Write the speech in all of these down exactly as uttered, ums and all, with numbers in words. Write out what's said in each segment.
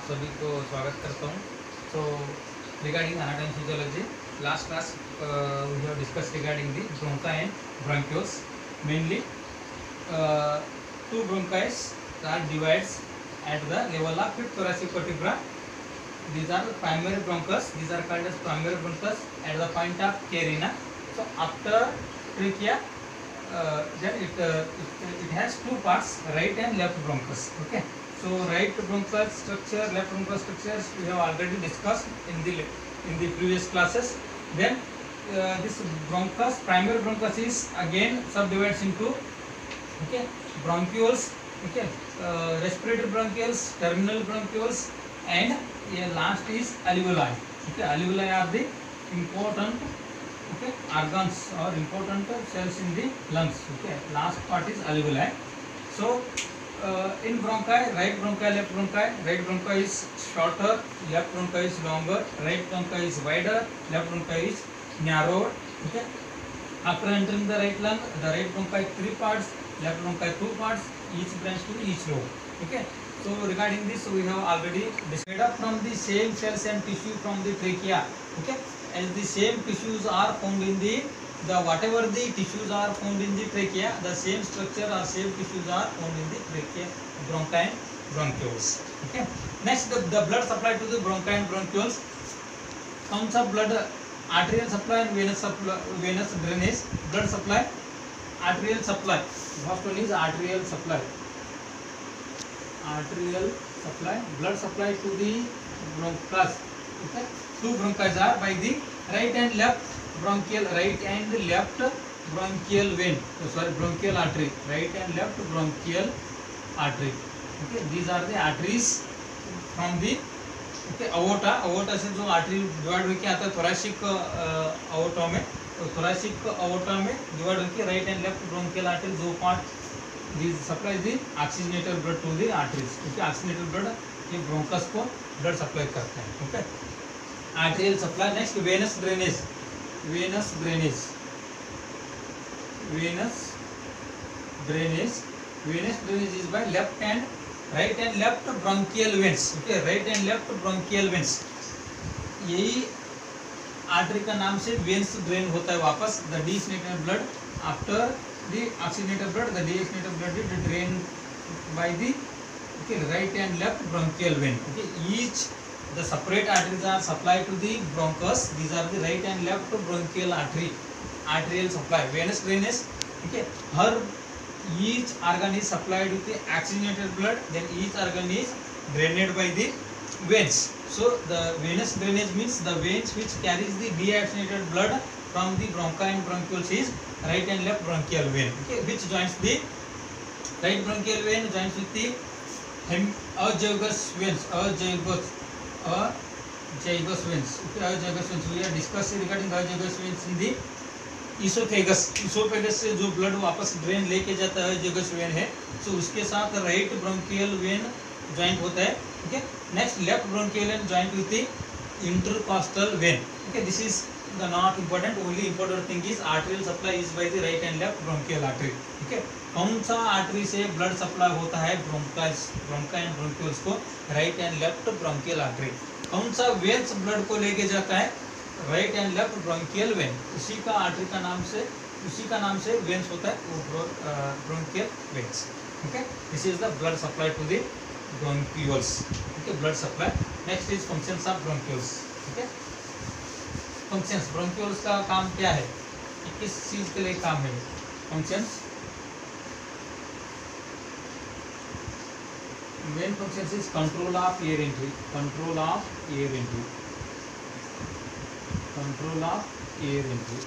सभी को स्वागत करता हूँ। So regarding anatomy physiology, last class we have discuss regarding the bronchi and bronchioles. Mainly uh, two bronchis are divides at the level of fifth thoracic vertebra. These are primary bronchus. These are called as primary bronchus at the point of carina. So after trachea, uh, then it, uh, it it has two parts, right and left bronchus. Okay. So right bronchus structure, left bronchus structures we have already discussed in the in the previous classes. Then uh, this bronchus, primary bronchus is again subdivides into okay bronchioles, okay uh, respiratory bronchioles, terminal bronchioles, and yeah, last is alveoli. Okay, alveoli are the important okay organs or important cells in the lungs. Okay, last part is alveoli. So uh, in bronchi, right bronchi, left bronchi, right bronchi is shorter, left bronchi is longer, right bronchi is wider, left bronchi is narrower. Okay, after entering the right lung, the right bronchi three parts, left bronchi two parts, each branch to each lobe. Okay, so regarding this we have already made up from the same cells and tissue from the trachea. Okay, as the same tissues are found in the the whatever the tissues are found in the trachea, the same structure or same tissues are found in the trachea, bronchi and bronchioles. Okay, next the, the blood supply to the bronchi and bronchioles. Comes of blood, arterial supply and venous supply, venous drainage. Blood supply, arterial supply. First one is arterial supply. Arterial supply, blood supply to the bronchus. Okay, two bronchi are by the right and left bronchial, right and left bronchial vein. Oh, sorry, bronchial artery. Right and left bronchial artery. Okay, these are the arteries from the okay aorta. Aorta से जो artery divide होकर आता है thoracic aorta में, तो thoracic aorta में divide होकर right and left bronchial artery दो part. These supply the oxygenated blood to the arteries. Okay, oxygenated blood ये bronchus को blood supply करते हैं. Okay, arterial supply. Next venous drainage. Venous drainage. Venous drainage. Venous drainage is by left and right and left bronchial veins. Okay, right and left bronchial veins. यही artery का नाम से veins drain होता है वापस. The designated blood after the oxygenated blood, the designated blood is drained by the okay right and left bronchial vein. Okay, each the separate arteries are supplied to the bronchus. These are the right and left bronchial artery, arterial supply. Venous drainage. Okay, her each organ is supplied with the oxygenated blood, then each organ is drained by the veins. So the venous drainage means the veins which carries the deoxygenated blood from the bronchi and bronchioles is right and left bronchial vein. Okay, which joins the right bronchial vein joins with the hem azygous veins, azygous azygous veins. Okay, azygous veins. We are discussing regarding azygous veins in the esophagus. esophagus से जो blood वापस drain लेके जाता है azygous vein है, so उसके साथ right bronchial vein joint होता है. Okay, next left bronchial vein joint with the intercostal vein. Okay, this is the not important, only important thing is arterial supply is by the right and left bronchial artery. Okay, कौन सा artery से blood supply होता है bronchi bronchi and bronchioles को? Right and left bronchial artery. कौन सा veins blood को लेके जाता है? Right and left bronchial vein. उसी का आर्टरी का नाम से उसी का नाम से वेन्स होता है वो bronchial veins. Okay, this is the blood supply to the bronchioles. Okay, blood supply. Next is functions of bronchioles. Okay, functions bronchioles का काम क्या है, किस चीज के लिए काम है? Functions, main functions is control of air entry, control of air entry, control of air entry.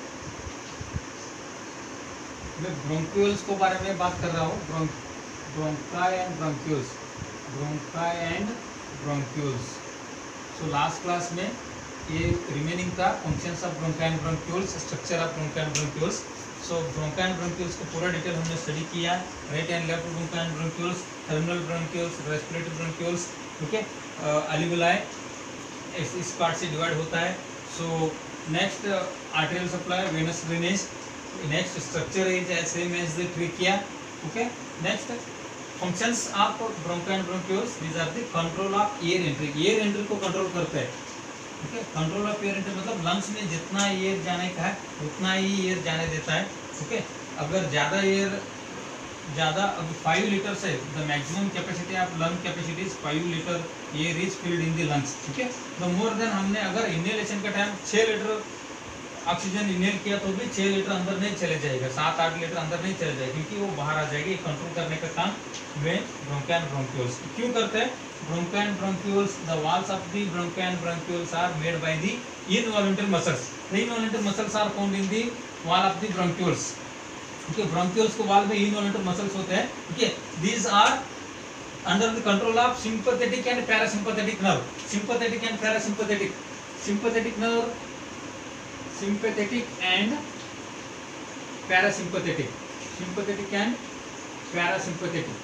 मैं ब्रोंक्यूल्स को बारे में बात कर रहा हूँ. Bronchi and bronchioles, bronchi and bronchioles. So last class में ये रिमेनिंग था functions of bronchi and bronchioles, structure of bronchi and bronchioles. So bronchi and bronchioles को पूरा डिटेल हमने स्टडी किया. Right and left bronchi and bronchioles, terminal bronchioles, respiratory bronchioles. Okay, alveoli इस part से divide होता है. So next arterial supply, venous drainage. Next structure is as same as the trachea. Okay, next functions of bronchi and bronchioles, these are the control of air entry. air entry को control करते हैं. Okay, control of air entry मतलब lungs में जितना air जाने का है उतना ही एयर जाने देता है. ओके, अगर ज़्यादा एयर ज़्यादा अब फाइव लीटर से the maximum capacity of lung capacity is five litre air is filled in the lungs. ठीक है, तो मोर देन हमने अगर इनहेलेशन का टाइम छः लीटर ऑक्सीजन इनहेल किया तो भी छः लीटर अंदर नहीं चले जाएगा, सात आठ लीटर अंदर नहीं चले जाएगा, क्योंकि वो बाहर आ जाएगी. कंट्रोल करने का काम वे ब्रोंकी एंड ब्रोंक्यूल्स क्यों करते हैं. Bronchi and bronchioles, the walls of the bronchi and bronchioles are made by the involuntary muscles. The involuntary muscles are found in the wall of the bronchioles. Okay, bronchioles को wall में involuntary muscles होते हैं. Okay, these are under the control of sympathetic and parasympathetic nerve. Sympathetic and parasympathetic, sympathetic nerve, sympathetic and parasympathetic, sympathetic and parasympathetic.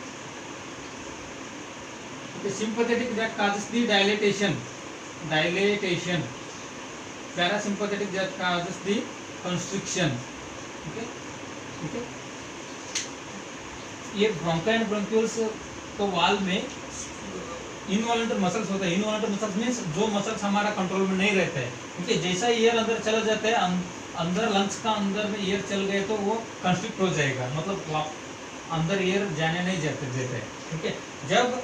Okay, sympathetic that causes the dilatation, dilatation. Parasympathetic that causes the constriction. Okay, okay. ये bronchi and bronchioles तो wall में involuntary muscles होता है. Involuntary muscles means जो muscles हमारा control में नहीं रहता है. क्योंकि जैसा एयर अंदर चला जाता है, अं, अंदर लंग्स का अंदर में एयर चल गए तो वो कंस्ट्रिक्ट हो जाएगा, मतलब अंदर एयर जाने नहीं जाते देते हैं. ठीक है, जब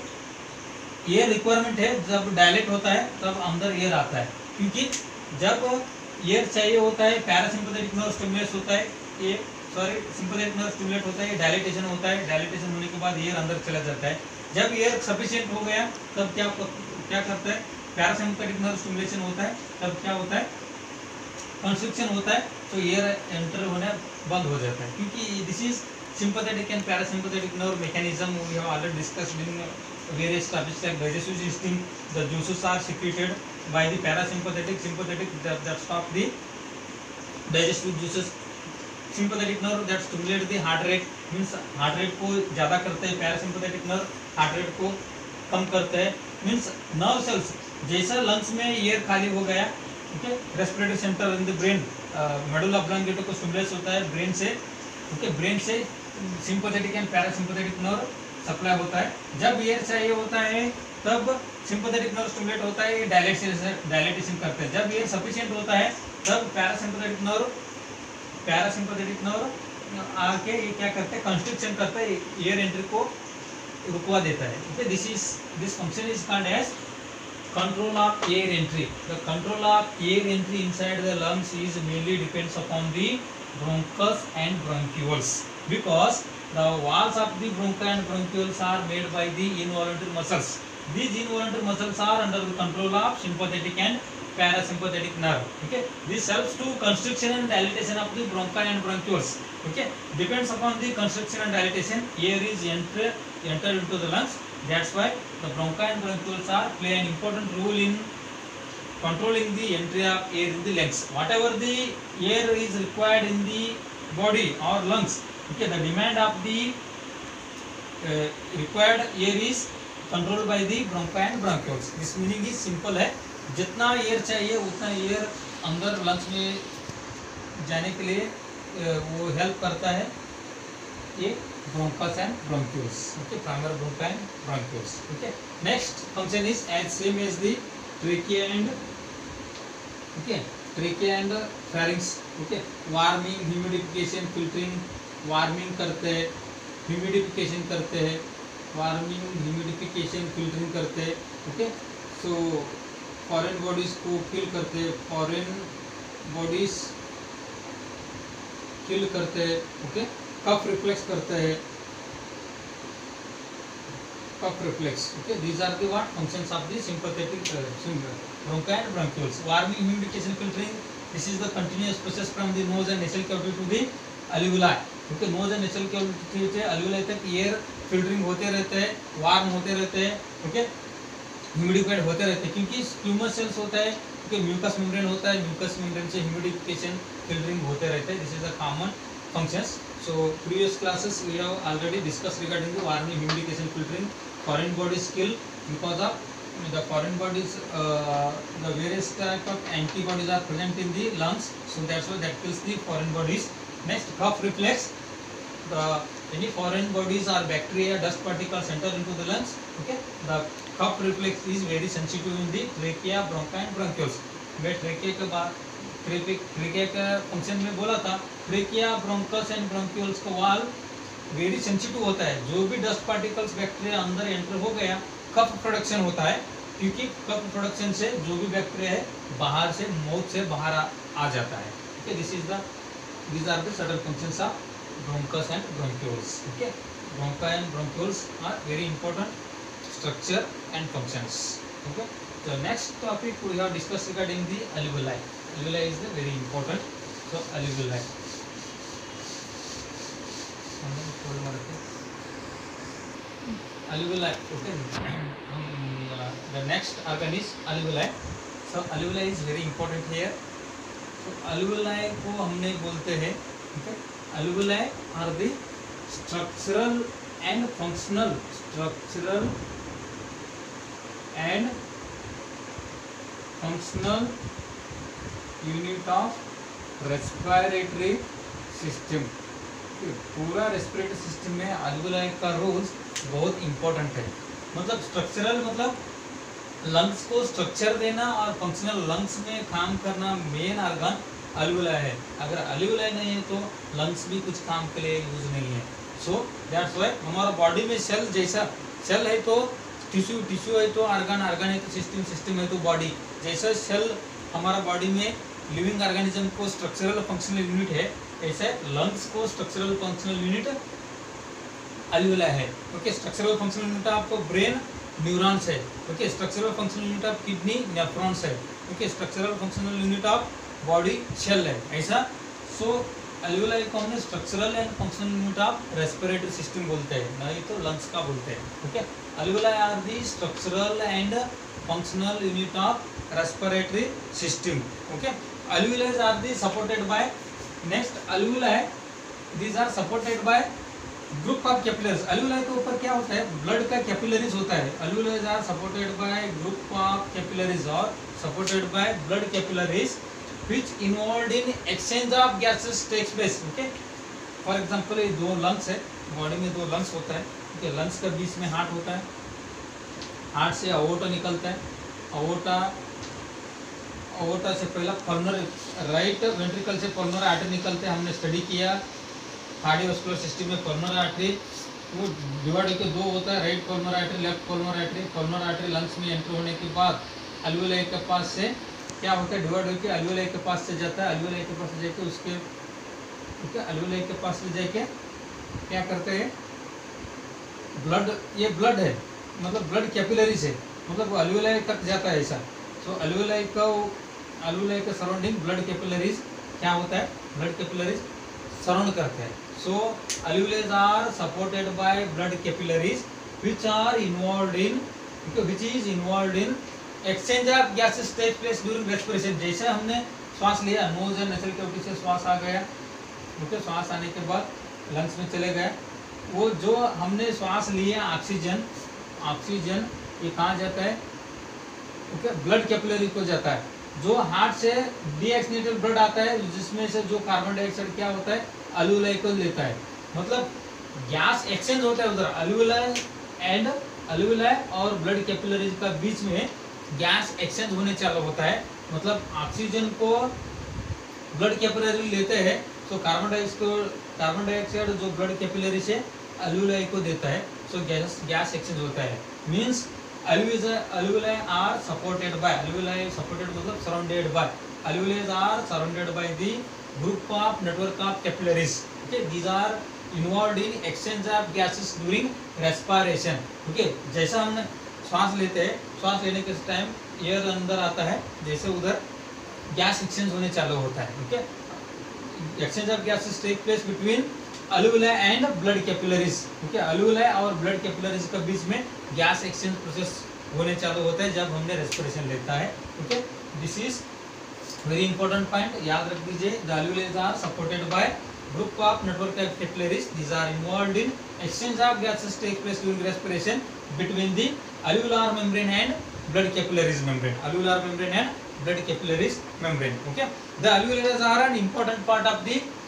एयर रिक्वायरमेंट है, जब डायलेट होता है तब अंदर एयर आता है. क्योंकि जब एयर चाहिए होता है पैरासिम्पैथेटिक नर्व स्टिमुलेट होता है, ये सॉरी सिंपैथेटिक नर्व स्टिमुलेट होता है, डायलेटेशन होता है. डायलेटेशन होने के बाद एयर अंदर चला जाता है. जब एयर सफिशिएंट हो गया तब क्या क्या करता है, पैरासिम्पैथेटिक नर्व स्टिमुलेशन होता है, तब क्या होता है, कंस्ट्रिक्शन होता है, तो एयर एंटर होना बंद हो जाता है. क्योंकि this is sympathetic and parasympathetic nerve mechanism we have already discussed in various topics like digestive system. The juices are secreted by the parasympathetic, sympathetic that, that stop the digestive juices. Sympathetic nerve that stimulate the heart rate, means heart rate को ज़्यादा करते हैं. Parasympathetic nerve heart rate को कम करते हैं. Means nerve cells जैसा lungs में एयर खाली हो गया, okay, respiratory centre in the brain, medulla oblongata को स्टिमुलेट होता है ब्रेन से. ओके, ब्रेन से sympathetic and parasympathetic nerve supply होता है. जब एयर चाहिए होता है तब सिंपैथेटिक नर्व स्टिमुलेट होता है, डायलेटेशन डायलेटेशन करते हैं. जब एयर सफिशिएंट होता है तब पैरासिम्पैथेटिक नर्व पैरासिम्पैथेटिक नर्व आके ये क्या करते हैं, कंस्ट्रिक्शन करता है, एयर एंट्री को रुकवा देता है. Okay, this is this function is called as control of air entry. The control of air entry inside the lungs is mainly depends upon the bronchus and bronchioles, because the walls of the bronchi and bronchioles are made by the involuntary muscles. These involuntary muscles are under the control of sympathetic and parasympathetic nerve. Okay, this helps to constriction and dilatation of the bronchi and bronchioles. Okay, depends upon the constriction and dilatation, air is enter enter into the lungs. That's why the bronchi and bronchioles are play an important role in controlling the entry of air in the lungs. Whatever the air is required in the body or lungs, okay, the demand of the uh, required air is controlled by the bronchi and bronchioles. This meaning is simple है, जितना air चाहिए उतना air अंदर lungs में जाने के लिए वो हेल्प करता है ये bronchus and bronchioles. Okay, primary bronchi and bronchioles. Okay, next function is as same as the trachea and okay trachea and pharynx. Okay, warming, humidification, filtering. Warming करते हैं, ह्यूमिडिफिकेशन करते हैं, वार्मिंग, ह्यूमिडिफिकेशन, फिल्टरिंग करते हैं. Okay, so foreign bodies को किल करते हैं, foreign bodies किल करते हैं. ओके, कफ रिफ्लेक्स करते हैं, cough reflex. Okay, these are the what functions of the sympathetic bronchi and bronchioles. Warming, humidification, filtering, this is the continuous process from the nose and nasal cavity to the alveoli. Okay, nose and nasal cavity से alveoli तक air filtering होते रहते हैं, warm होते रहते हैं. Okay, humidified होते रहते हैं, क्योंकि स्क्यूमस सेल्स होता है, क्योंकि म्यूकस मेम्ब्रेन होता है, म्यूकस मेम्ब्रेन से ह्यूमिडिफिकेशन, फिल्टरिंग होते रहते हैं. This is the common functions. So previous classes we have already discuss regarding the warming, humidification, filtering. Foreign bodies kill because of the foreign bodies, uh, the various type of antibodies are present in the lungs, so that's why that kills the foreign bodies. Next, cough reflex. The any foreign bodies or bacteria, dust particles enter into the lungs. Okay, the cough reflex is very sensitive in the trachea, bronchi and bronchioles. मैं trachea के बाद trachea का function में बोला था, trachea, bronchus and bronchioles का वाल very sensitive होता है. जो भी डस्ट पार्टिकल्स बैक्टीरिया अंदर एंटर हो गया, कफ प्रोडक्शन होता है, क्योंकि कफ प्रोडक्शन से जो भी बैक्टीरिया है बाहर से, माउथ से बाहर आ, आ जाता है. Okay, this is the these are the subtle functions of bronchus and bronchioles. Okay, bronchi and bronchioles are very important structure and functions. Okay, the next topic we have discussed regarding the alveoli. Alveoli is the very important. So alveoli, alveoli. Okay, the next organ is alveoli. So alveoli is very important here. तो alveoli को हमने बोलते हैं, ठीक है, alveoli are the structural and functional structural and functional unit of respiratory system. पूरा respiratory system में alveoli का रोल बहुत इम्पोर्टेंट है. मतलब स्ट्रक्चरल मतलब लंग्स को स्ट्रक्चर देना, और फंक्शनल लंग्स में काम करना मेन ऑर्गन alveoli है. अगर alveoli नहीं है तो लंग्स भी कुछ काम के लिए यूज नहीं है. सो दैट्स व्हाई हमारा बॉडी में सेल जैसा, सेल है तो टिश्यू, टिश्यू है तो ऑर्गन, ऑर्गन है तो सिस्टम, सिस्टम है तो बॉडी. जैसा सेल हमारा बॉडी में लिविंग ऑर्गेनिज्म को स्ट्रक्चरल फंक्शनल यूनिट है, ऐसे लंग्स को स्ट्रक्चरल फंक्शनल यूनिट alveoli है. ओके, स्ट्रक्चरल फंक्शनल यूनिट आपको ब्रेन न्यूरॉन्स है. Okay, structural functional unit of kidney nephrons है. Okay, structural functional unit of body cell है. ऐसा सो alveoli को हमने structural and functional unit of respiratory system बोलते हैं, नहीं तो लंग्स का बोलते हैं. Okay, alveoli are the structural and functional unit of respiratory system. Okay, alveoli are the supported by, next alveoli these are supported by group of capillaries. alveoli के ऊपर क्या होता है, ब्लड का कैपिलरीज होता है. alveoli are supported by group of capillaries और supported by blood capillaries which involved in exchange of gases takes place. Okay, for example ये दो लंग्स है, बॉडी में दो लंग्स होता है. ठीक है, लंग्स के बीच में हार्ट होता है, हार्ट से अओर्टा निकलता है, अओर्टा अओर्टा से पहला पल्मोनरी, राइट वेंट्रिकल से पल्मोनरी आर्टरी निकलते हैं. हमने स्टडी किया कार्डियोवास्कुलर सिस्टम में पल्मोनरी आर्टरी वो डिवाइड होकर दो होता है, right pulmonary artery, left pulmonary artery. Pulmonary artery lungs में एंटर होने के बाद alveoli के पास से क्या होता है, डिवाइड होकर alveoli के पास से जाता है. alveoli के पास से जाके उसके, ठीक है, alveoli के पास से जाके क्या करते हैं, ब्लड, ये ब्लड है मतलब ब्लड कैपिलरीज है, मतलब वो alveoli तक जाता है ऐसा. सो alveoli का alveoli के सराउंडिंग ब्लड कैपिलरीज क्या होता है, ब्लड कैपिलरीज सराउंड करते हैं. So alveoli are supported by blood capillaries which are involved in, which is involved in exchange of gases take place during respiration. जैसे हमने श्वास लिया, नोज एंड नेसल कैविटी से श्वास आ गया, ओके, श्वास आने के बाद लंग्स में चले गए, वो जो हमने श्वास लिया ऑक्सीजन, ऑक्सीजन ये कहाँ जाता है, ओके, ब्लड कैपिलरी को जाता है. जो हार्ट से डीऑक्सीजनेटेड ब्लड आता है जिसमें से जो कार्बन डाइऑक्साइड क्या होता है, alveoli को लेता है. मतलब गैस एक्सचेंज होता है उधर alveoli एंड alveoli और ब्लड कैपिलरीज का बीच में गैस एक्सचेंज होने चालू होता है. मतलब ऑक्सीजन को ब्लड कैपिलरी लेते हैं तो कार्बन डाइऑक्साइड कार्बन डाइऑक्साइड जो ब्लड कैपिलरी से alveoli को देता है. सो गैस गैस एक्सचेंज होता है. Means alveoli are supported by, alveoli supported मतलब surrounded by, alveoli are surrounded by the group of network of capillaries. Okay, these are involved in exchange of gases during respiration. Okay, जैसा हमने श्वास लेते हैं, श्वास लेने के टाइम एयर अंदर आता है, जैसे उधर गैस एक्सचेंज होने चालू होता है. Okay, exchange of gases take place between alveoli and blood capillaries. Okay, alveoli और ब्लड कैपिलरीज के बीच में गैस एक्सचेंज प्रोसेस होने चालू होता है जब हमने रेस्पिरेशन लेता है. Okay, this is very important point, याद रख दीजिए. The alveoli are supported by group of network of capillaries. These are involved in exchange of gases take place during respiration between the alveolar membrane and blood capillaries membrane. Alveolar membrane and blood capillaries membrane. Okay, the alveoli are an important part of the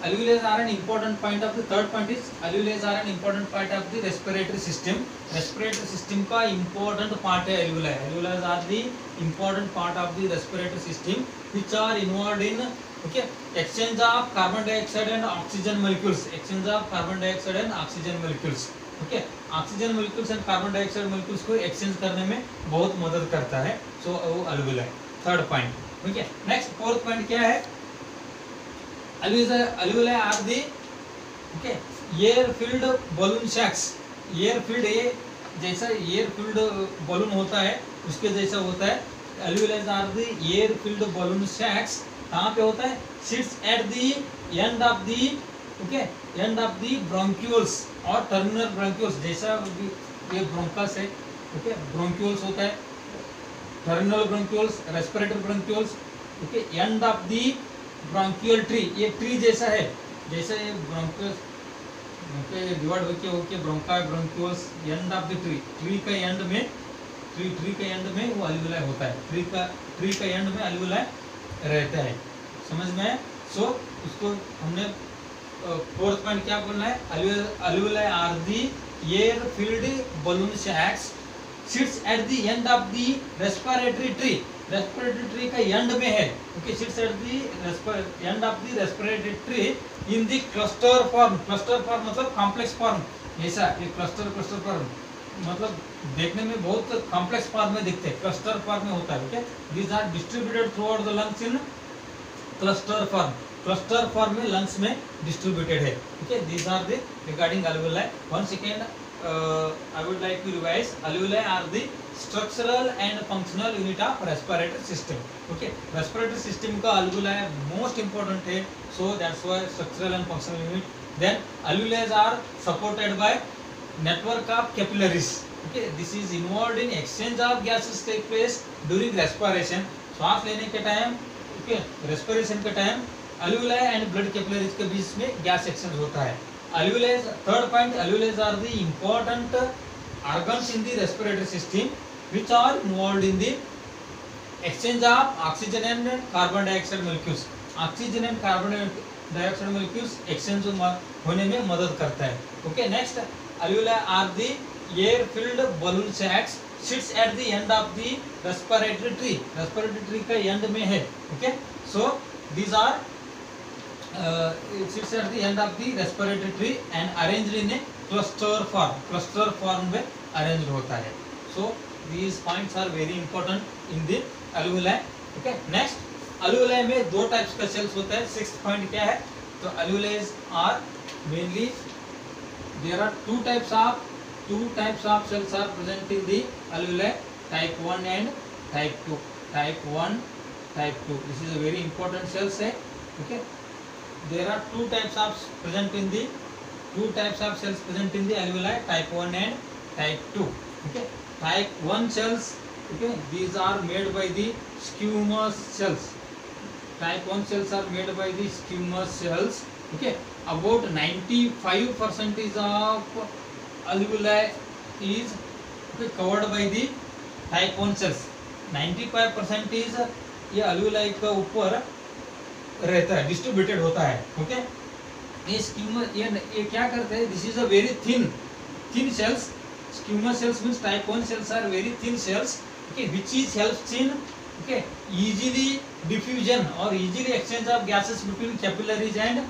alveoli are an important point of the third point is alveoli are an important part of the respiratory system. Respiratory system का important part है alveoli. Alveoli are the important part of the respiratory system which are involved in okay exchange of carbon dioxide and oxygen molecules. Exchange of carbon dioxide and oxygen molecules. Okay, oxygen molecules and carbon dioxide molecules को exchange करने में बहुत मदद करता है. सो वो alveoli. Third point. ठीक है. नेक्स्ट फोर्थ पॉइंट क्या है? alveoli are the okay air filled balloon sacs. Air filled ये जैसा एयर फिल्ड बलून होता है उसके जैसा होता है. alveoli are the air filled balloon sacs. कहाँ पे होता है? Sits at the end of the okay end of the bronchioles और टर्मिनल ब्रोंक्यूल्स. जैसा ये ब्रोंकस है ओके ब्रोंक्यूल्स होता है, terminal bronchioles, respiratory bronchioles okay end of the bronchial tree. ये ट्री जैसा है, जैसे ये ब्रोंक्यूल्स ओके डिवाइड होके होके bronchi bronchioles end of the tree. Tree का एंड में ट्री ट्री के एंड में वो alveoli होता है. ट्री का ट्री का एंड में alveoli रहता है. समझ में? सो so, उसको हमने फोर्थ पॉइंट क्या बोलना है? alveoli are the air filled balloon sacs sits at the end of the respiratory tree. respiratory tree का एंड में है okay sits at the end of the respiratory tree in the cluster form. cluster form मतलब complex form. ऐसा ये cluster cluster form मतलब देखने में बहुत कॉम्प्लेक्स फॉर्म में दिखते हैं. क्लस्टर फॉर्म में होता है. Okay these are distributed throughout the lungs in cluster form. Cluster form में लंग्स में डिस्ट्रीब्यूटेड है. Okay these are the regarding alveoli. One second I would like to revise. alveoli are the structural and functional unit of respiratory system. Okay respiratory system का alveoli most important है. So that's why structural and functional unit. Then alveoli are supported by network of capillaries. Okay this is involved in exchange of gases take place during respiration. श्वास लेने के time okay respiration के time alveoli and blood capillaries के बीच में gas exchange होता है. alveoli third point alveoli are the important organs in the respiratory system which are involved in the exchange of oxygen and carbon dioxide molecules. Oxygen and carbon dioxide molecules exchange होने में मदद करता है. Okay next alveoli are the air filled balloon sacs sits at the end of the respiratory tree. respiratory tree का end में है. Okay so these are uh, it sits at the end of the respiratory tree and arranged in a cluster form. cluster form में arranged होता है. so these points are very important in the alveoli. okay next alveoli में दो types का cells होता है. sixth point क्या है? तो alveoli are mainly there are two types of two types of cells are present in the alveoli. type one and type two. type one type two. this is a very important cells है. okay there are two types of present in the two types of cells present in the alveoli. type one and type two. okay type one cells okay these are made by the squamous cells. type one cells are made by the squamous cells. okay about ninety-five percent of alveoli is okay, covered by the type one cells. ninety-five percent is ये alveoli का ऊपर रहता है, distributed होता है. Okay ये स्क्यूमस ये ये क्या करते हैं? This is a very thin thin cells. Squamous cells means type one cells are very thin cells. Okay which is helps in okay easily diffusion और easily exchange of gases between capillaries and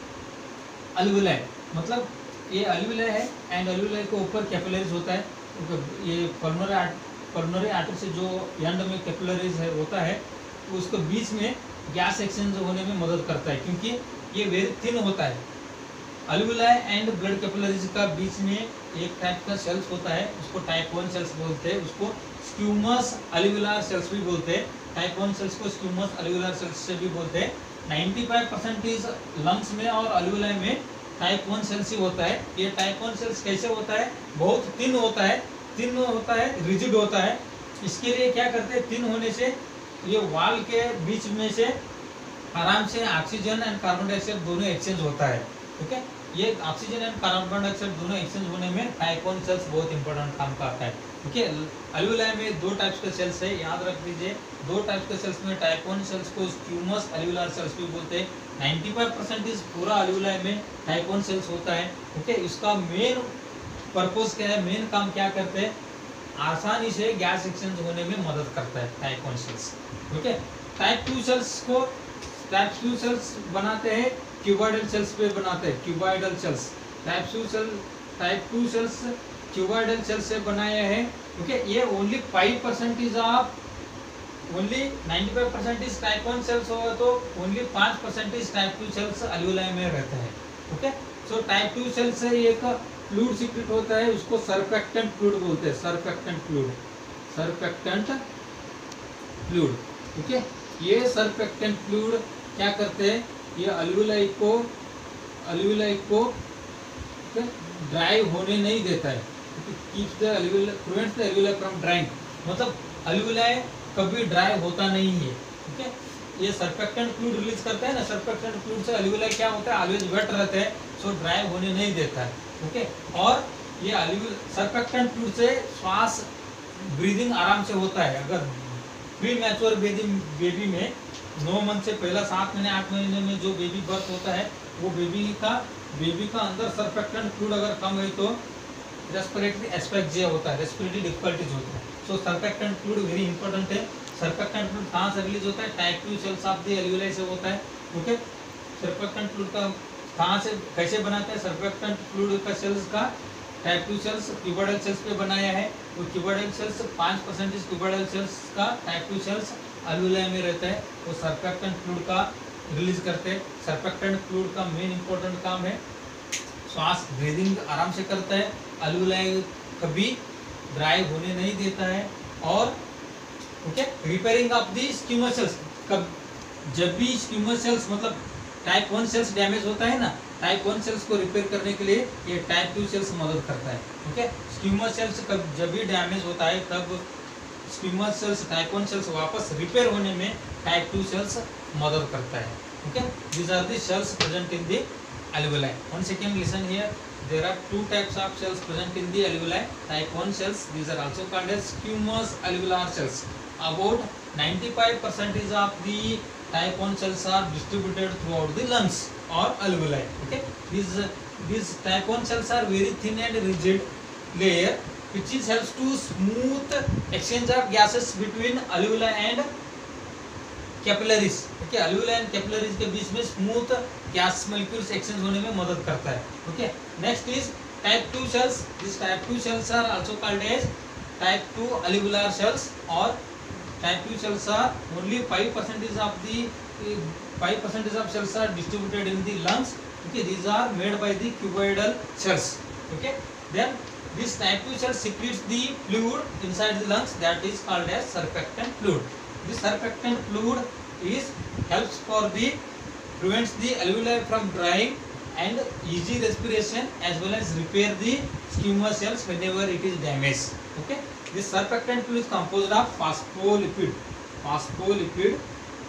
alveoli. मतलब ये alveoli है and alveoli के ऊपर capillaries होता है. ये pulmonary pulmonary artery से जो एंड में कैपिलरीज है होता है उसको बीच में गैस एक्सचेंज होने में मदद करता है क्योंकि ये वेरी थिन होता है. alveoli एंड ब्लड कैपिलरीज का बीच में एक टाइप का सेल्स होता है उसको टाइप वन सेल्स बोलते हैं. उसको स्क्यूमस alveolar सेल्स भी बोलते हैं. टाइप वन सेल्स को स्क्यूमस alveolar सेल्स से भी बोलते हैं. ninety-five percent इज लंग्स में और alveoli में टाइप वन सेल्स ही होता है. ये टाइप वन सेल्स कैसे होता है? बहुत थिन होता है. थिन होता है, रिजिड होता है. इसके लिए क्या करते हैं? थिन होने से ये वाल के बीच में से आराम से ऑक्सीजन एंड कार्बन डाइऑक्साइड दोनों एक्सचेंज होता है. ओके ये ऑक्सीजन एंड कार्बन डाइऑक्साइड दोनों एक्सचेंज होने में टाइप वन सेल्स बहुत इंपॉर्टेंट काम करता है. ओके, अल्विलाई में दो टाइप्स के सेल्स है, याद रख लीजिए। दो टाइप्स के सेल्स में टाइप वन सेल्स को स्क्यूमस अल्विलार सेल्स भी बोलते हैं। पचानवे परसेंट पूरा अल्विलाई में टाइप वन सेल्स होता है। ओके, इसका मेन पर्पस क्या है, मेन काम क्या करते हैं, आसानी से गैस एक्सचेंज होने में मदद करता है type one cells. Okay, type two cells को टाइप टू सेल्स बनाते हैं क्यूबॉइडल सेल्स पे बनाते हैं, cuboidal cells. Type two cell type two cells cuboidal cells से बनाया है। ओके, ये only five percentage of only ninety five percentage type one cells होगा तो only five percentage type two cells alveoli में रहता है। Okay, so type two cells से एक फ्लूइड सीक्रेट होता है, उसको सरफेक्टेंट फ्लूइड बोलते हैं, surfactant fluid, surfactant fluid. Okay, ये सरफेक्टेंट फ्लूइड क्या करते हैं, ये अल्विलाई को अल्विलाई को ड्राई होने नहीं देता है, keeps the alveoli prevents the alveoli from drying, मतलब अल्विलाई कभी ड्राई होता नहीं है। ओके, ये सरफेक्टेंट फ्लूइड रिलीज करता है ना, सरफेक्टेंट फ्लूइड से अल्विलाई क्या होता है, ऑलवेज वेट रहते हैं, सो ड्राई होने नहीं देता है। ओके, और ये अल्विलाई सरफेक्टेंट फ्लूइड से श्वास ब्रीदिंग आराम से होता है। अगर प्री मैच्योर बेबी बेबी में नौ मंथ से पहला सात महीने आठ महीने में जो बेबी बर्थ होता है, वो बेबी का बेबी का अंदर सरफेक्टेंट फ्लूइड अगर कम है तो रेस्पिरेटरी एस्पेक्सिया होता है, रेस्पिरेटरी डिफिकल्टीज होता है। So surfactant fluid very important है। सरफेक्टेंट फ्लूइड कहाँ से रिलीज होता है, type two cells of the alveoli से होता है। ओके, सरफेक्टेंट फ्लूइड का कहाँ से कैसे बनाते हैं, सरफेक्टेंट फ्लूइड का सेल्स का type two cells cuboidal cells पे बनाया है। वो क्यूबॉइडल सेल्स पाँच परसेंटेज क्यूबॉइडल सेल्स का टाइप टू सेल्स अल्विलाई में रहता है, वो सरफेक्टेंट फ्लूइड का रिलीज करते हैं। सरफेक्टेंट फ्लूइड का मेन इंपॉर्टेंट काम है, श्वास ब्रीदिंग आराम से करता है, अल्विलाई कभी ड्राई होने नहीं देता है, और okay repairing of the squamous cells, कब जब भी स्क्यूमस सेल्स मतलब टाइप वन सेल्स डैमेज होता है ना, टाइप वन सेल्स को रिपेयर करने के लिए ये टाइप टू सेल्स मदद करता है। ओके, स्क्यूमस सेल्स कब जब भी डैमेज होता है तब squamous cells type one cells वापस रिपेयर होने में टाइप टू सेल्स मदद करता है। Okay, these are the cells present in the alveoli. Once again listen here, there are two types of cells present in the alveoli. Type one cells, these are also called as squamous alveolar cells. About ninety-five percent of the type one cells are distributed throughout the lungs or alveoli. Okay, these these type one cells are very thin and rigid layer which is helps to smooth exchange of gases between alveoli and capillaries. Okay, alveoli and capillaries के बीच में smooth gas molecules exchange होने में मदद करता है। Okay, next is type two cells. This type two cells are also called as type two alveolar cells, और type two cells are only five percentage of the five percentage of cells are distributed in the lungs. Okay, these are made by the cuboidal cells. Okay, then this type two cell secretes the fluid inside the lungs that is called as surfactant fluid. This surfactant fluid is helps for the prevents the alveoli from drying and easy respiration as well as repair the squamous cells whenever it is damaged. Okay, this surfactant fluid is composed of phospholipid, phospholipid,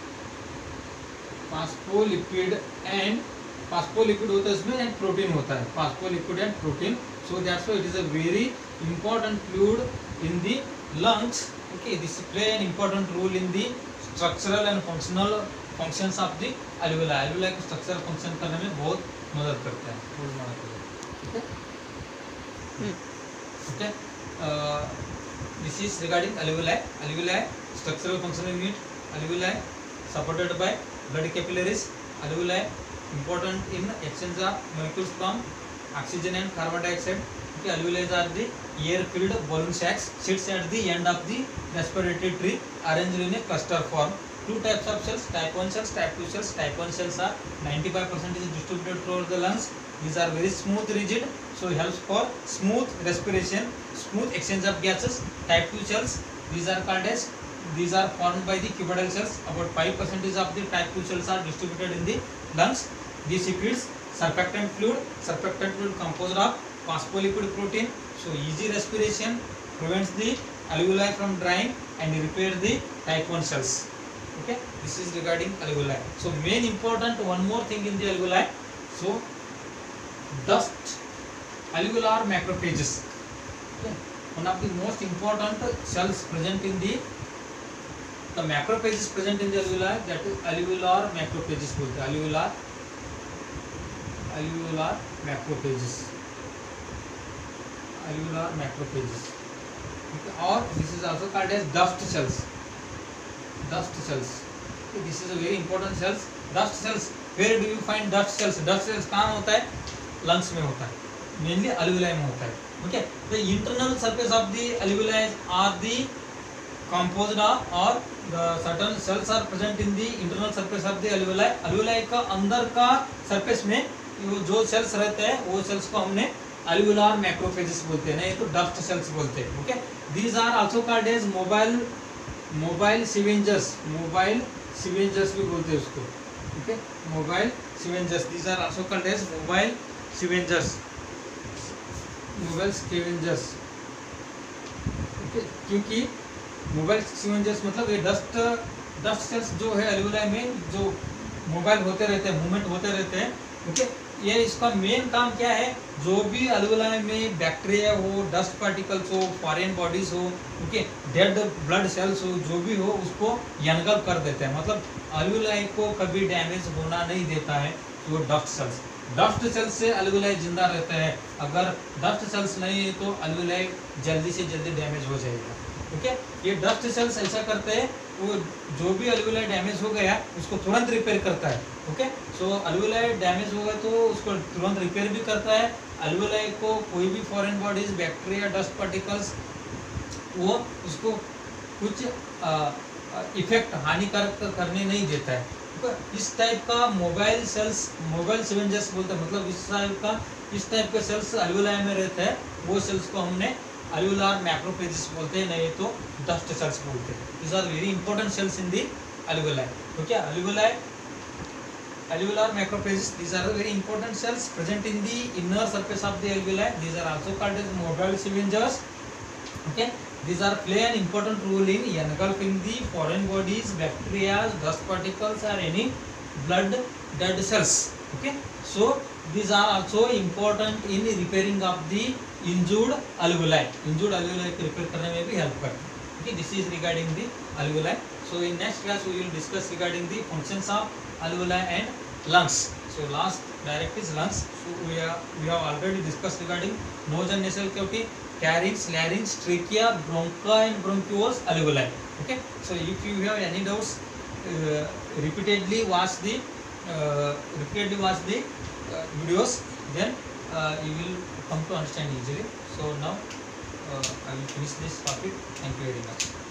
phospholipid and phospholipid होता है इसमें, and protein होता है, phospholipid and protein. So that's why it is a very important fluid in the lungs. Okay, this play an important role in the structural and functional functions of the alveoli. alveoli को structural function करने में बहुत मदद करता है। Okay, okay. Uh, this is regarding alveoli. Alveoli structural functional unit. Alveoli supported by blood capillaries. Alveoli important in exchange of molecules from oxygen and carbon dioxide. Okay, alveoli are the air-filled balloon sacs, sits at the end of the respiratory tree, arranged in a cluster form. Two types of cells, type one cells, type two cells. Type one cells are ninety-five percent is distributed throughout the lungs. These are very smooth, rigid, so helps for smooth respiration, smooth exchange of gases. Type two cells, these are called as these are formed by the cuboidal cells. About five percent of the type two cells are distributed in the lungs. These secretes surfactant fluid. Surfactant fluid composed of phospholipid protein, so easy respiration, prevents the alveoli from drying and repair the type one cells. Okay, this is regarding alveoli. So main important one more thing in the alveoli, so dust alveolar macrophages. Okay, one of the most important cells present in the the macrophages present in the alveoli, that is alveolar macrophages बोलते हैं, alveolar alveolar macrophages alveolar macrophages okay, or this is also called as dust cells dust cells okay, this is a very important cells dust cells. where do you find dust cells? dust cells कहाँ होता है? lungs में होता है, mainly alveoli में होता है. okay, the internal surface of the alveoli are the composed of or the certain cells are present in the internal surface of the alveoli. alveoli का अंदर का surface में जो cells रहते हैं वो cells को हमने alveolar macrophages बोलते हैं, नहीं तो dust cells बोलते हैं. okay, these are also called as mobile mobile scavengers mobile scavengers भी बोलते हैं उसको. okay, mobile scavengers, these are also called as mobile scavengers mobile scavengers okay, क्योंकि मोबाइल स्कैवेंजर्स मतलब ये डस्ट डस्ट सेल्स जो है alveoli में जो मोबाइल होते रहते हैं, मूवमेंट होते रहते हैं. ओके, ये इसका मेन काम क्या है? जो भी alveoli में बैक्टीरिया हो, डस्ट पार्टिकल्स हो, फॉरेन बॉडीज हो, ओके, डेड ब्लड सेल्स हो, जो भी हो उसको यनगल्फ कर देते हैं. मतलब alveoli को कभी डैमेज होना नहीं देता है वो डस्ट सेल्स. डस्ट सेल्स से alveoli जिंदा रहता है. अगर डस्ट सेल्स नहीं है तो alveoli जल्दी से जल्दी डैमेज हो जाएगा. Okay okay? ये डस्ट सेल्स ऐसा करते हैं, वो जो भी alveoli डैमेज हो गया उसको तुरंत रिपेयर करता है. ओके, सो alveoli डैमेज हो गया तो उसको तुरंत रिपेयर भी करता है. alveoli को कोई भी foreign bodies, bacteria, dust particles वो उसको कुछ इफेक्ट हानिकारक करने नहीं देता है. इस टाइप का मोबाइल सेल्स मोबाइल स्कैवेंजर्स बोलते हैं. मतलब इस टाइप का इस टाइप के सेल्स alveoli में रहते हैं, वो सेल्स को हमने alveolar macrophages बोलते हैं, नहीं तो dust cells बोलते हैं. These are very important cells in the alveoli. okay, alveoli alveolar macrophages, these are very important cells present in the inner surface of the alveoli. These are also called as mobile scavengers. okay, these are play an important role in engulfing the foreign bodies, bacteria, dust particles or any blood dead cells. okay, so these are also important in repairing of the injured alveoli. injured alveoli को repair करने में भी help करते हैं. okay, this is regarding the alveoli. so in next class we will discuss regarding the functions of alveoli and lungs. so last direct is lungs. so we are we have already discussed regarding nose and nasal cavity, pharynx, larynx, trachea, bronchi and bronchioles, alveoli. okay, so if you have any doubts, uh, repeatedly watch the uh, repeatedly watch the uh, videos, then uh, you will come to understand easily. so now uh, I will finish this topic. Thank you very much.